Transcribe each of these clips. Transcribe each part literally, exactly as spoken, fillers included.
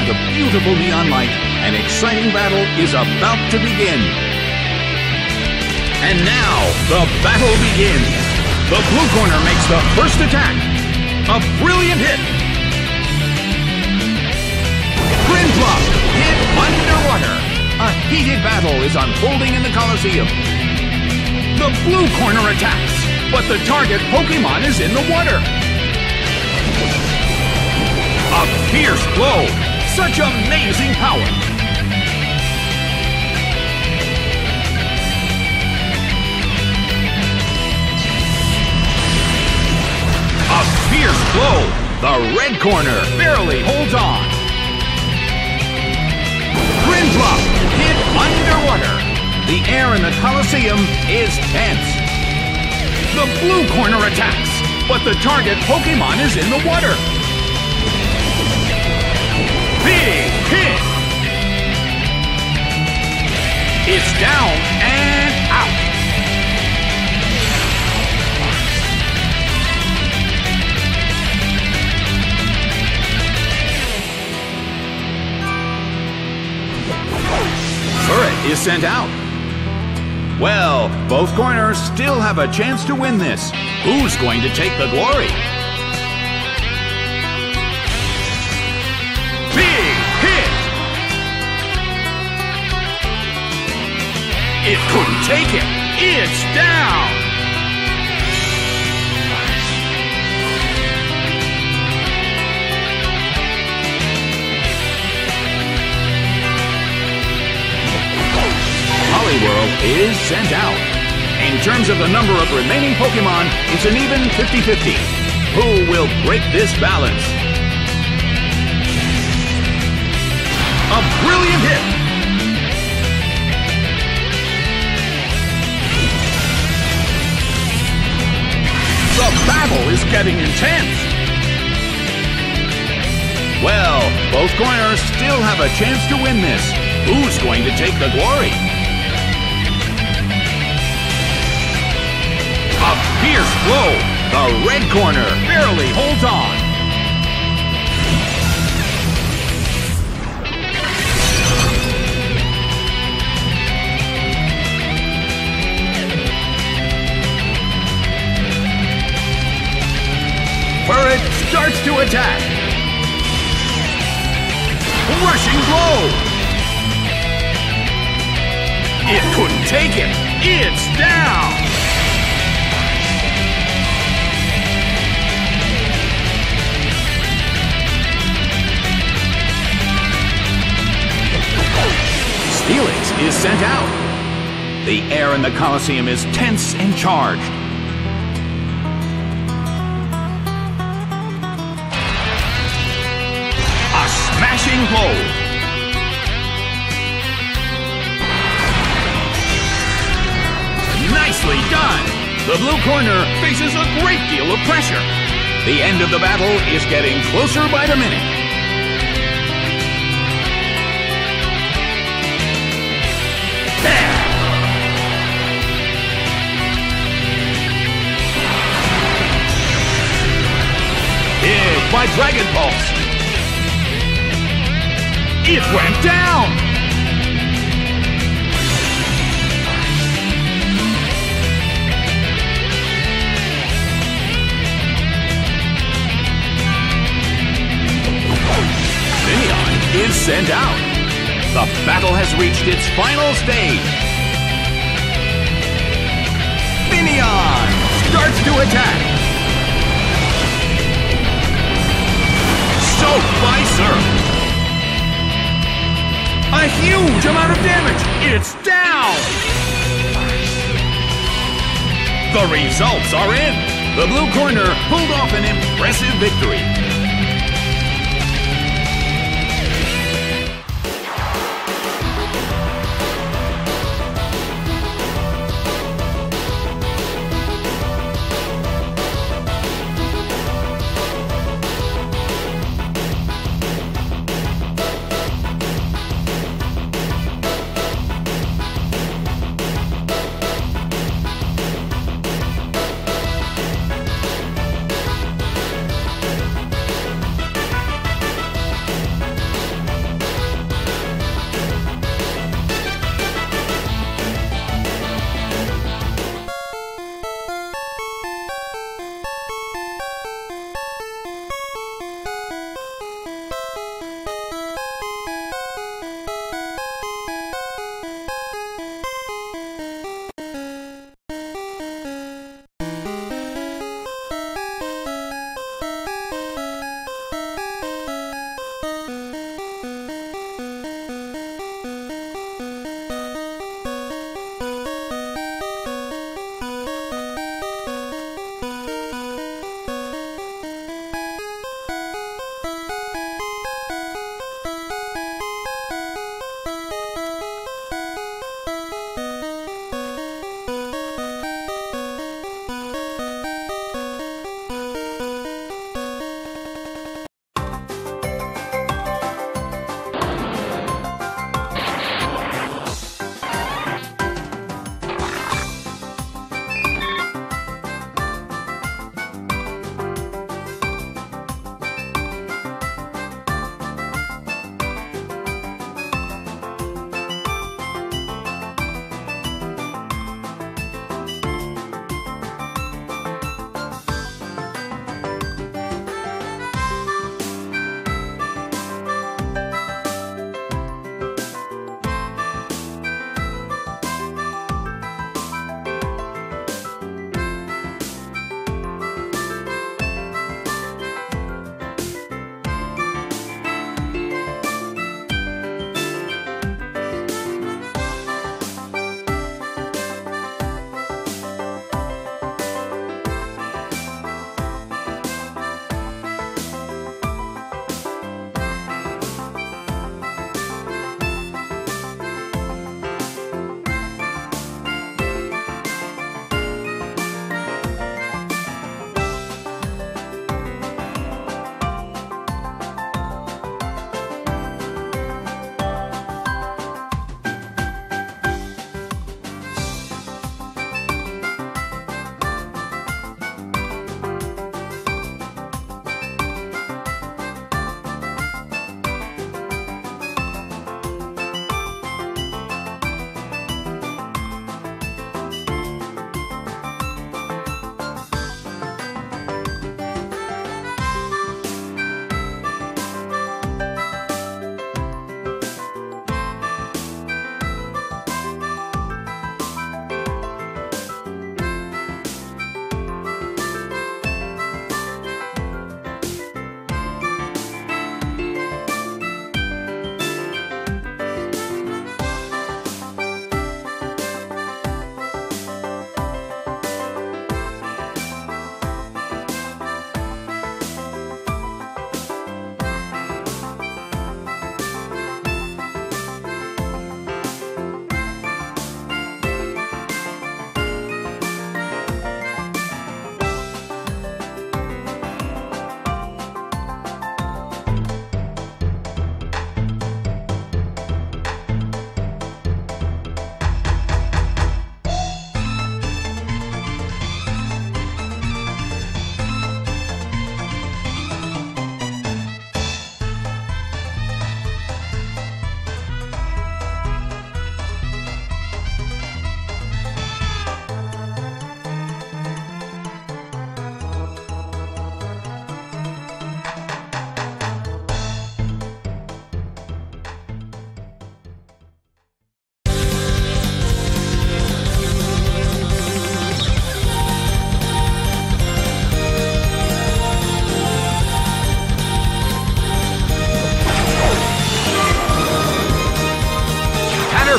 by the beautiful neon light, an exciting battle is about to begin. And now, the battle begins. The blue corner makes the first attack. A brilliant hit. Grimlock hit underwater. A heated battle is unfolding in the Colosseum. The blue corner attacks, but the target Pokemon is in the water. A fierce blow. Such amazing power. A fierce blow. The red corner barely holds on. Grimlock hit underwater. The air in the Colosseum is tense. The blue corner attacks, but the target Pokemon is in the water. Big hit! It's down and out. Turret is sent out. Well, both corners still have a chance to win this. Who's going to take the glory? Big hit! It couldn't take it. It's down. Poliwhirl is sent out. In terms of the number of remaining Pokemon, it's an even fifty fifty. Who will break this balance? A brilliant hit! The battle is getting intense! Well, both corners still have a chance to win this. Who's going to take the glory? A fierce blow! The red corner barely holds on. Turret starts to attack. Rushing blow. It couldn't take it. It's down. Steelix is sent out. The air in the Colosseum is tense and charged. A smashing blow. Nicely done. The blue corner faces a great deal of pressure. The end of the battle is getting closer by the minute. Hit by Dragon Pulse. It went down. Finneon is sent out. The battle has reached its final stage. Finneon starts to attack. Soaked by Surf. A huge amount of damage. It's down. The results are in. The blue corner pulled off an impressive victory.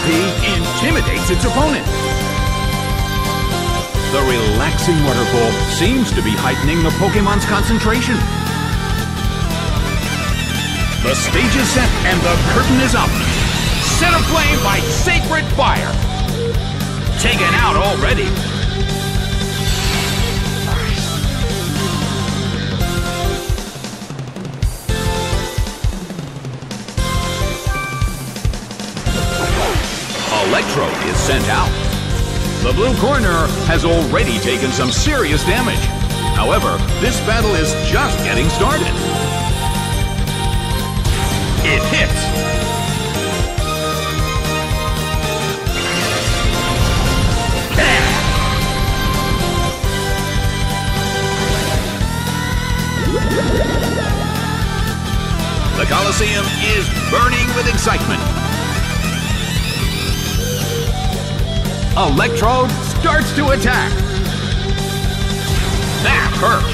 therapy intimidates its opponent. The relaxing waterfall seems to be heightening the Pokémon's concentration. The stage is set and the curtain is up. Set aflame by Sacred Fire. Taken out already. Electro is sent out. The blue corner has already taken some serious damage. However, this battle is just getting started. It hits. The Colosseum is burning with excitement. Electrode starts to attack. That hurt.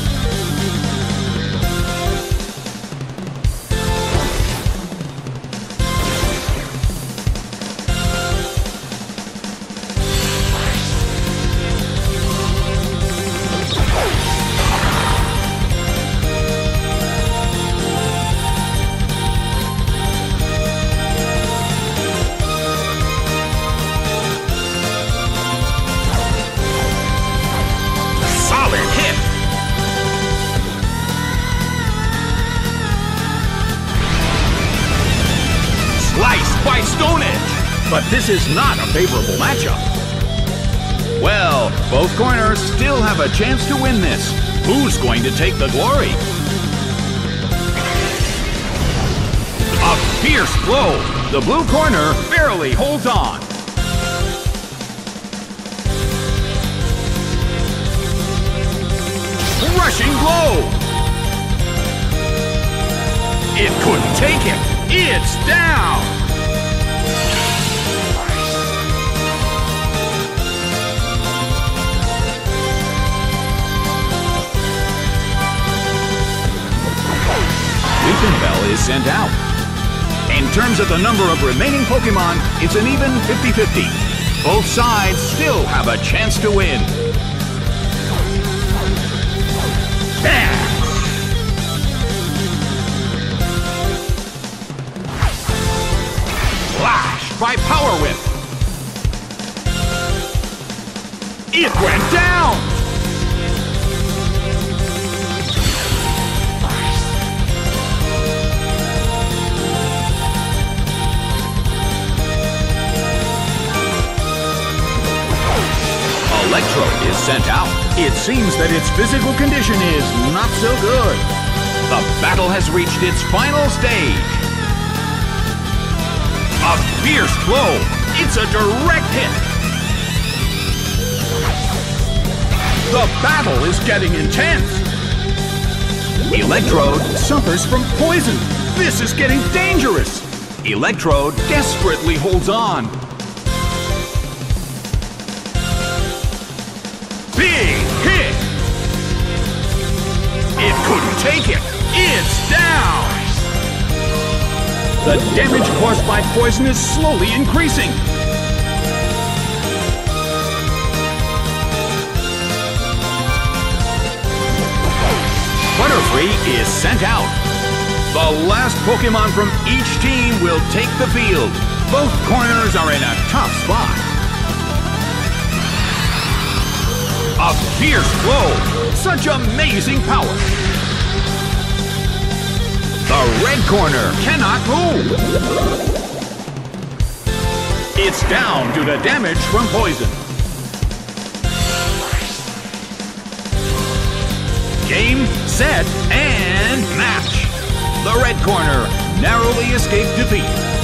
By Stone Edge, but this is not a favorable matchup. Well, both corners still have a chance to win this. Who's going to take the glory? A fierce blow. The blue corner barely holds on. Rushing blow. It couldn't take it. It's down. Weepinbell is sent out. In terms of the number of remaining Pokémon, it's an even fifty fifty. Both sides still have a chance to win. Bam! Flash by Power Whip. It went down! Electro is sent out. It seems that its physical condition is not so good. The battle has reached its final stage. A fierce blow. It's a direct hit. The battle is getting intense. Electrode suffers from poison. This is getting dangerous. Electrode desperately holds on. Big hit! It couldn't take it. It's down! The damage caused by poison is slowly increasing. Butterfree is sent out. The last Pokémon from each team will take the field. Both corners are in a tough spot. A fierce blow! Such amazing power! The red corner cannot move! It's down due to damage from poison. Game, set, and match! The red corner narrowly escaped defeat.